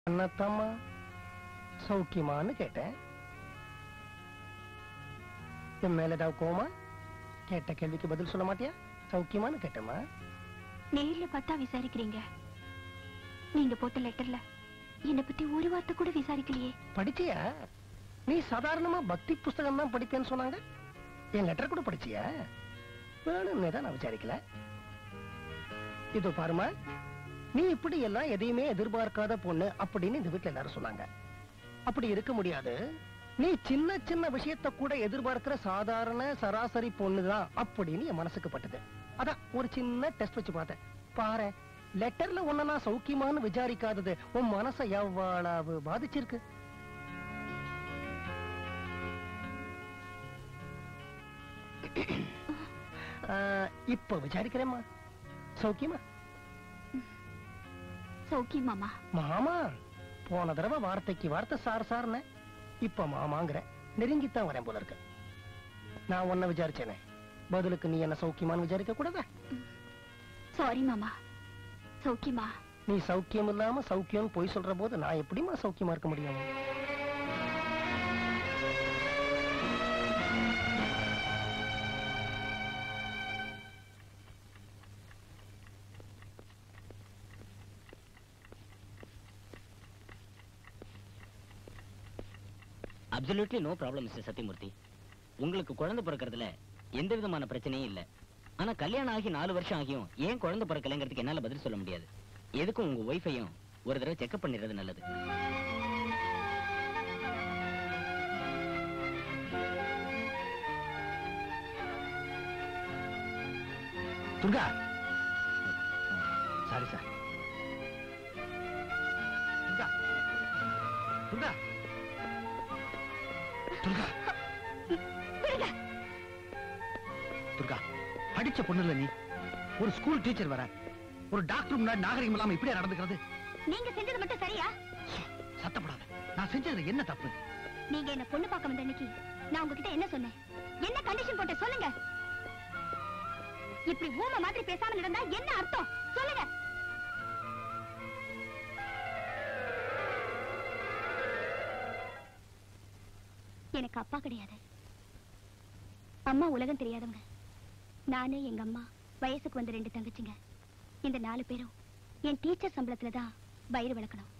அண்ணாத்தம்மா சௌக்கியமான்னு கேட்டேன். என் மேல ஏதாவது கோமா? கேட்ட கேள்விக்கு பதில் சொல்ல மாட்டியா? சௌக்கியமான்னு கேட்டேமா. நேர்ல பார்த்தா விசாரிக்கிறீங்க. நீங்க போட்ட லெட்டர்ல என்னை பத்தி ஒரு வார்த்தை கூட விசாரிக்கலையே. படிச்சியா? நீ சாதாரணமா பக்தி புஸ்தகம் தான் படிப்பேன்னு சொன்னாங்க. என் லெட்டர் கூட படிச்சியா? வேணும்னே தான் நான் விசாரிக்கல. இதோ பாருமா, நீ இப்படி எல்லாம் எதையுமே எதிர்பார்க்காத பொண்ணு அப்படின்னு இந்த வீட்டுல எல்லாரும் சொன்னாங்க. அப்படி இருக்க முடியாது. நீ சின்ன சின்ன விஷயத்த கூட எதிர்பார்க்கிற சாதாரண சராசரி பொண்ணுதான் அப்படின்னு என் மனசுக்கு பட்டது. அதான் ஒரு சின்ன டெஸ்ட் வச்சு பார்த்தேன். பாரு, லெட்டர்ல உன்ன நான் சௌக்கியமான்னு விசாரிக்காதது உன் மனசை எவ்வளவு பாதிச்சிருக்கு. இப்ப விசாரிக்கிறேம்மா, சௌக்கியமா? சௌக்கியம் மாமா. மாமா? போன தடவை வார்த்தைக்கு வார்த்தை சார் சார்னு, இப்ப மாமாங்கிற. நெருங்கித்தான் வரேன் போல இருக்கு. நான் உன்ன விசாரிச்சேனே, பதிலுக்கு நீ என்ன சௌக்கியமான்னு விசாரிக்க கூடாதா? சாரி மாமா. சௌக்கியமா? நீ சௌக்கியம் இல்லாம சௌக்கியம் போய் சொல்ற போது நான் எப்படிமா சௌக்கியமா இருக்க முடியும்? Absolutely no problem mister Sathyamoorthy. உங்களுக்கு குழந்தை பிறக்கிறதுல எந்த விதமான பிரச்சனையும் இல்ல. ஆனா கல்யாணம் ஆகி 4 வருஷம் ஆகியும் ஏன் குழந்தை பிறக்கலைங்கிறதுக்கு என்னால பதில் சொல்ல முடியாது. எதுக்கும் உங்க ஒய்ஃபையும் ஒரு தடவை செக்அப் பண்ணிடுறது நல்லது. Durga, sorry sir. துர்கா, துர்கா, துர்கா, துர்கா, படிச்ச பொண்ணுல நீ. ஒரு ஸ்கூல் டீச்சர் வர, ஒரு டாக்டர் முன்னாடி நாகரிகம் இல்லாம இப்படியா நடந்துக்கிறது? நீங்க செஞ்சது மட்டும் சரியா? சத்தப்படாத. நான் செஞ்சது என்ன தப்பு? நீங்க என்ன பொண்ணு பார்க்க வந்த அன்னைக்கு நான் உங்ககிட்ட என்ன சொன்னேன்? என்ன கண்டிஷன் போட்ட சொல்லுங்க. இப்படி ஊமை மாதிரி பேசாம நடந்தா என்ன அர்த்தம் சொல்லுங்க. எனக்கு அப்பா கிடையாது. அம்மா உலகம் தெரியாதவங்க. நானு, எங்க அம்மா, வயசுக்கு வந்த 2 தங்கச்சிங்க. இந்த 4 பேரும் என் டீச்சர் சம்பளத்துலதான் வயிறு வளர்க்கணும்.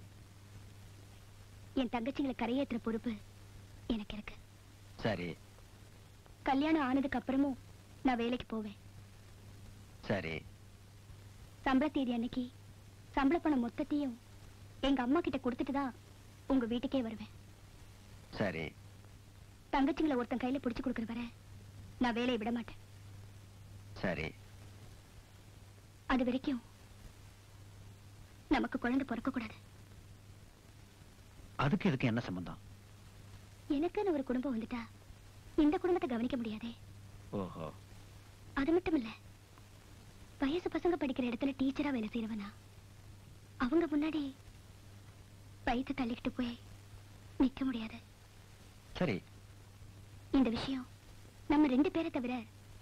என் தங்கச்சிங்களை கரையேற்றுற பொறுப்பு எனக்கு இருக்கு. சரி கல்யாணம் ஆனதுக்கு அப்புறமும் நான் வேலைக்கு போவேன். சரி. சம்பள தேதி அன்னைக்கு சம்பள பணம் மொத்தத்தையும் எங்க அம்மா கிட்ட கொடுத்துட்டு தான் உங்க வீட்டுக்கே வருவேன். சரி. தங்கச்சிங்களை ஒருத்தன் கையில பிடிச்சு கொடுக்கற வரை நான் வேலையை விட மாட்டேன். சரி. அது வரைக்கும் நமக்கு குழந்தை பிறக்க கூடாது. அதுக்கு இதுக்கு என்ன சம்பந்தம்? எனக்குன்னு ஒரு குடும்பம் வந்துட்டா இந்த குடும்பத்தை கவனிக்க முடியாதே. ஓஹோ. அது மட்டும் இல்ல, வயசு பசங்க படிக்கிற இடத்துல டீச்சரா வேலை செய்யறவனா அவங்க முன்னாடி வயிற்று தள்ளிக்கிட்டு போய் நிக்க முடியாது. சரி. இந்த விஷயம் நம்ம 2 பேரை தவிர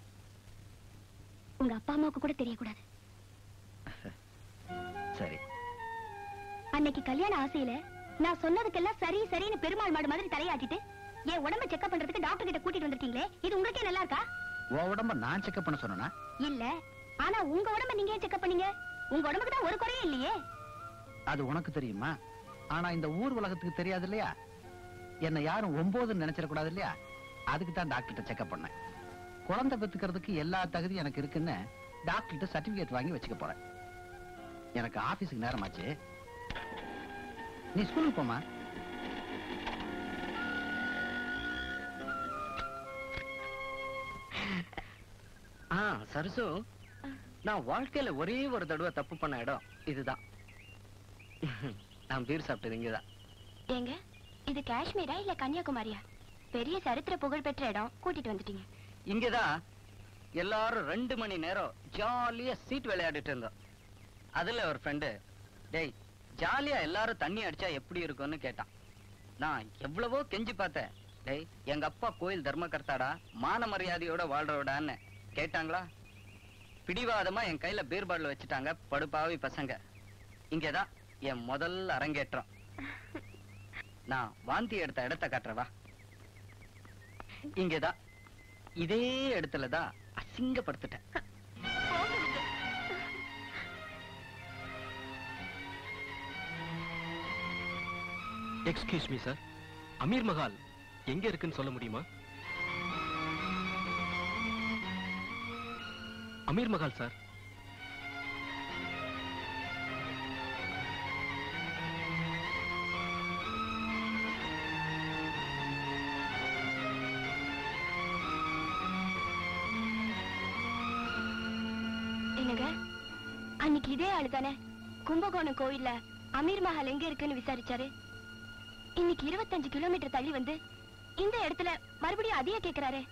உங்க அப்பா அம்மாவுக்கு கூட தெரியக்கூடாது. சரி. அன்னைக்கு கல்யாண ஆசையில நான் சொன்னதுக்கெல்லாம் சரி சரின்னு பெருமாள் மாடு மாதிரி தலையாட்டிட்டு என் உடம்ப செக்அப் பண்றதுக்கு டாக்டர் கிட்ட கூட்டிட்டு வந்திருக்கீங்களே, இது உங்களுக்கே நல்லா இருக்கா? உன் உடம்ப நான் செக்அப் பண்ண சொன்னா? இல்ல, ஆனா உங்க உடம்ப நீங்க ஏன் செக்அப் பண்ணீங்க? உங்க உடம்புக்கு தான் ஒரு குறையும் இல்லையே. அது உனக்கு தெரியுமா? ஆனா இந்த ஊர் உலகத்துக்கு தெரியாது இல்லையா? என்ன யாரும் 9 நினைச்சிடக்கூடாது இல்லையா? அதுக்கு தான் டாக்டர்கிட்ட செக்அப் பண்ணேன். குழந்தை பெத்துக்கிறதுக்கு எல்லா தகுதியும் எனக்கு இருக்குன்னு டாக்டர்கிட்ட சர்டிபிகேட் வாங்கி வச்சுக்க போறேன். எனக்கு ஆபீஸுக்கு நேரமாச்சு, நீ ஸ்கூலுக்கு போமா. சரசு, நான் வாழ்க்கையில ஒரே ஒரு தடவை தப்பு பண்ண இடம் இதுதான். நான் பீர் சாப்பிட்டது இங்கதான். ஏங்க, இது காஷ்மீரா இல்ல கன்னியாகுமரியா? பெரிய சரித்திர புகழ் பெற்ற இடம், கூட்டிட்டு வந்துட்டீங்க. இங்கதான் எல்லாரும் 2 மணி நேரம் ஜாலியா சீட் விளையாடிட்டு இருந்தோம். அதுல ஒரு ஃப்ரெண்டு, டேய் ஜாலியா எல்லாரும் தண்ணி அடிச்சா எப்படி இருக்கும்னு கேட்டான். நான் எவ்வளவோ கெஞ்சி பார்த்தேன். டேய், எங்க அப்பா கோயில் தர்மகர்த்தாடா, மான மரியாதையோட வாழ்றோடான்னு கேட்டாங்களா? பிடிவாதமா என் கையில பீர் பாட்டில் வச்சுட்டாங்க படுபாவி பசங்க. இங்கதான் என் முதல் அரங்கேற்றம். நான் வாந்தி எடுத்த இடத்த காட்டுறவா. இங்கதான் இதே இடத்துலதான் அசிங்கப்படுத்திட்டேன். Excuse me sir, Amir Mahal எங்க இருக்குன்னு சொல்ல முடியுமா? அமீர் மஹால் சார். என்னங்க, அன்னைக்கு இதே ஆளு தானே கும்பகோணம் கோயில்ல அமீர் மஹால் எங்க இருக்குன்னு விசாரிச்சாரு? இன்னைக்கு 25 கிலோமீட்டர் தள்ளி வந்து இந்த இடத்துல மறுபடியும் அதையே கேக்குறாரு.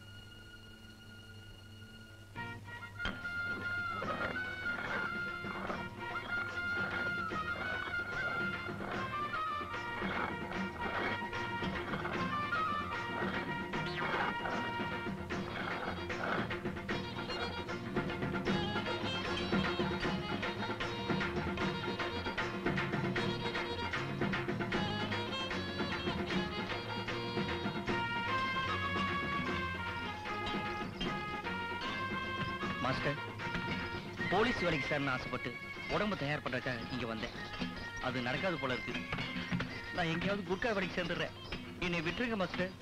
மாஸ்டர், போலீஸ் வேலைக்கு சேரணும்னு ஆசைப்பட்டு உடம்பு தயார் பண்றதுக்காக இங்க வந்தேன். அது நடக்காது போல இருக்கு. நான் எங்கேயாவது குர்கா வேலைக்கு சேர்ந்துடுறேன். என்னை விட்டுருங்க மாஸ்டர்.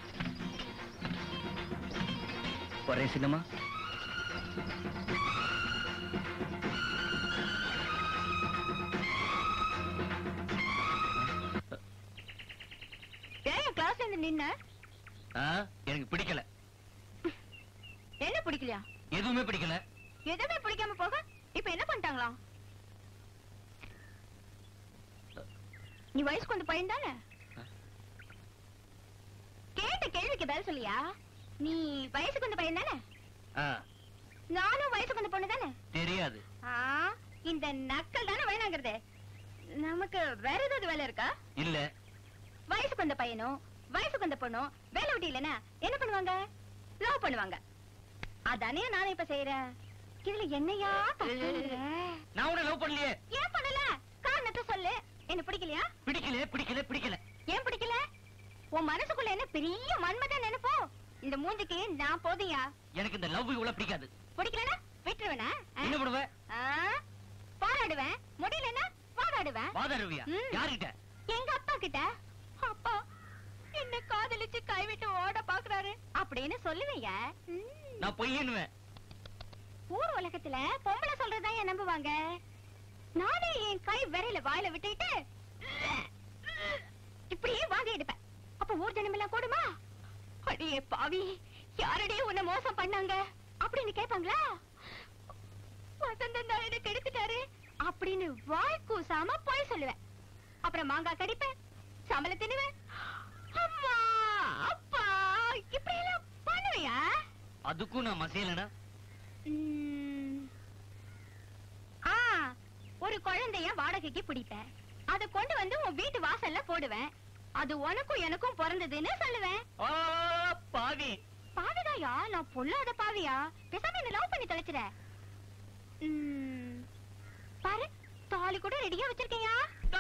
வரேன் சின்னம்மா. கிளாஸ்ல இருந்து நின்ன எனக்கு பிடிக்கல. என்ன பிடிக்கலையா? எதுவுமே பிடிக்கல. எதுவுமே பிடிக்காம போக இப்ப என்ன பண்ணிட்டாங்களா? நீ வயசுக்கு வந்து பையன் தானே? கேட்ட கேள்விக்கு பதில் சொல்லியா? நீ வயசுக்கு வந்து பையன் தானே? நானும் வயசுக்கு வந்து பொண்ணு தானே? தெரியாது. இந்த நக்கல் தானே வேணாங்கிறது. நமக்கு வேற ஏதாவது வேலை இருக்கா? இல்ல. வயசுக்கு வந்த பையனும் வயசுக்கு வந்த பொண்ணும் வேலை விட்டு இல்லைன்னா என்ன பண்ணுவாங்க? லவ் பண்ணுவாங்க. அதானே நானே இப்ப செய்யறேன். இதுல என்னையா நான் உன்னை லவ் பண்ணலையே. ஏன் பண்ணல? காரணத்தை சொல்லு. என்ன பிடிக்கலையா? பிடிக்கல பிடிக்கல பிடிக்கல. ஏன் பிடிக்கல? உன் மனசுக்குள்ள என்ன பெரிய மன்மதன் நினைப்போ? இந்த மூஞ்சிக்கு நான் போதியா? எனக்கு இந்த லவ் இவ்வளவு பிடிக்காது. பிடிக்கலனா விட்டுருவேனா? என்ன பண்ணுவேன்? பாராடுவேன். முடியலன்னா வாடாடுவேன். வாதாடுவியா? யார்கிட்ட? எங்க அப்பா கிட்ட. அப்பா என்ன காதலிச்சு கைவிட்டு ஓட பாக்குறாரு அப்படின்னு சொல்லுவீங்க. நான் பொய்யன்னுவேன். ஊர் உலகத்துல பொம்பளை சொல்றதுதான் ஏன் நம்புவாங்க? நானே என் கை விரையில வாயில விட்டுட்டு இப்படியே வாங்கி எடுப்பேன். அப்ப ஊர் ஜனம் எல்லாம் கூடுமா? அடியே பாவி, யாரடியே உன்னை மோசம் பண்ணாங்க அப்படின்னு கேட்பாங்களா? வசந்தன் தான் எனக்கு எடுத்துட்டாரு அப்படின்னு வாய் கூசாம போய் சொல்லுவேன். அப்புறம் மாங்காய் கடிப்பேன், சம்பளம் தின்னுவேன். அம்மா அப்பா இப்படி எல்லாம் பண்ணுவியா? அதுக்கும் நான் மசையலனா? ஒரு குழந்தைய வாடகைக்கு பிடிப்பேன். அதை கொண்டு வந்து உன் வீட்டு வாசல்ல போடுவேன். அது உனக்கும் எனக்கும் பிறந்ததுன்னு சொல்லுவேன். பாவி. பாவிதாயா? நான் பொல்லாத பாவியா? பேசாம என்ன லவ் பண்ணி தொலைச்சிட. பாரு, தாலி கூட ரெடியா வச்சிருக்கையா?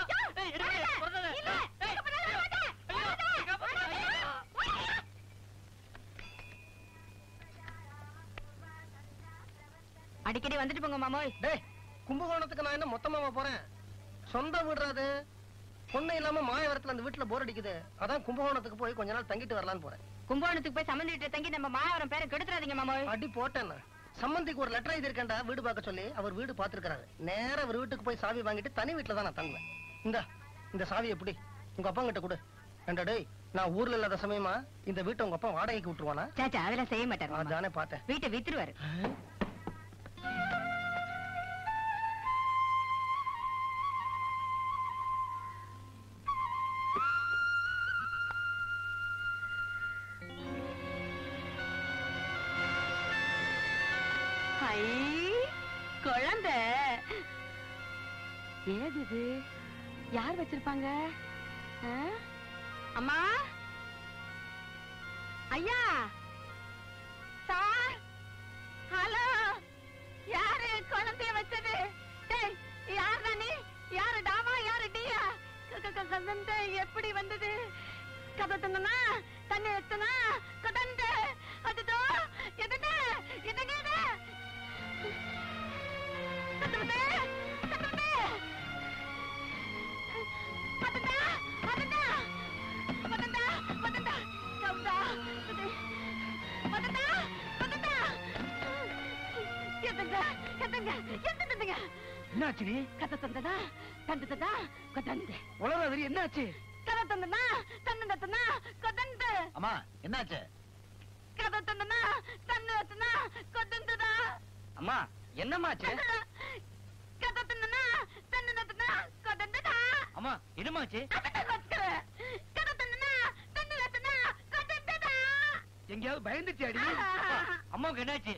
அடிக்கடி வந்துட்டு போங்க மாமோய். டேய், கும்பகோணத்துக்கு நான் என்ன மொத்தமாவா போறேன்? சொந்த வீடுறாது. பொண்ணு இல்லாம மாயவரத்துல அந்த வீட்டுல போர் அடிக்குது. அதான் கும்பகோணத்துக்கு போய் கொஞ்ச நாள் தங்கிட்டு வரலான்னு போறேன். கும்பகோணத்துக்கு போய் சம்பந்தி வீட்டுல தங்கி நம்ம மாயவரம் பேரை கெடுத்துறாதீங்க மாமோய். அடி போட்டேன்னா சம்பந்திக்கு ஒரு லெட்டர் எழுதிருக்கேன்டா வீடு பார்க்க சொல்லி. அவர் வீடு பாத்துருக்காரு. நேரா அவர் வீட்டுக்கு போய் சாவி வாங்கிட்டு தனி வீட்டுல தான் நான் தங்குவேன். இந்த சாவி எப்படி உங்க அப்பா கிட்ட கொடு. ஏண்டா டேய், நான் ஊர்ல இல்லாத சமயமா இந்த வீட்டை உங்க அப்பா வாடகைக்கு விட்டுருவானா? சாச்சா அதெல்லாம் செய்ய மாட்டாரு. அதானே பார்த்தேன். வீட்டை வித்துருவாரு. குழந்தை ஏது இது? யார் வச்சிருப்பாங்க? அம்மா, ஐயா, சார், ஹலோ, யாரு குழந்தைய வச்சது? யார் தானே? யாரு டாமா கதந்த எப்படி வந்தது? கதந்தனா தண்ணி எத்தனா கதந்த அதுதோ எதன எதன கதந்த கதந்த கதந்த கதந்த கதந்த கதந்த கவுதா கதந்த கதந்த எதங்க எதங்க எதங்க என்னாச்சு நீ? கதை தந்ததா தந்ததா கதந்து உலகம் என்னாச்சு? கதை தந்தனா தந்ததனா கதந்து அம்மா என்னாச்சு? கதை தந்தனா தந்ததனா கதந்துதா அம்மா என்னம்மாச்சு? கதை தந்தனா தந்ததனா கதந்துதா அம்மா என்னமாச்சு? கதை தந்தனா தந்ததனா கதந்துதா எங்கேயாவது பயந்துச்சு அடி? அம்மாவுக்கு என்னாச்சு?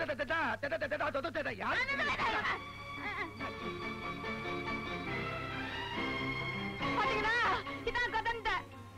பாத்தீங்களா இதான் கதந்த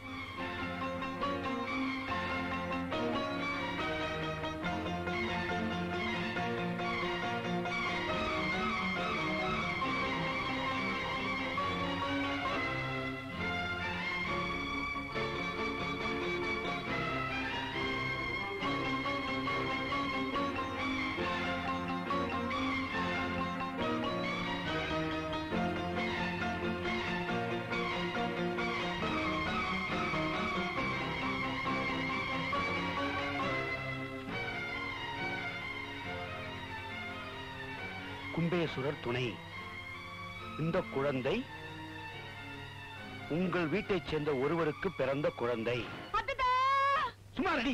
கும்பேசுரர் துணை. இந்த குழந்தை உங்கள் வீட்டைச் சேர்ந்த ஒருவருக்கு பிறந்த குழந்தை. சுமாரடி.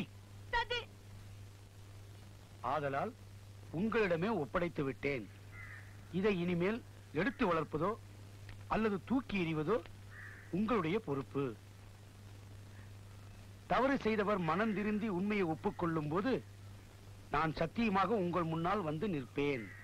ஆதலால் உங்களிடமே ஒப்படைத்து விட்டேன். இதை இனிமேல் எடுத்து வளர்ப்பதோ அல்லது தூக்கி எறிவதோ உங்களுடைய பொறுப்பு. தவறு செய்தவர் மனம் திருந்தி உண்மையை ஒப்புக்கொள்ளும் போது நான் சத்தியமாக உங்கள் முன்னால் வந்து நிற்பேன்.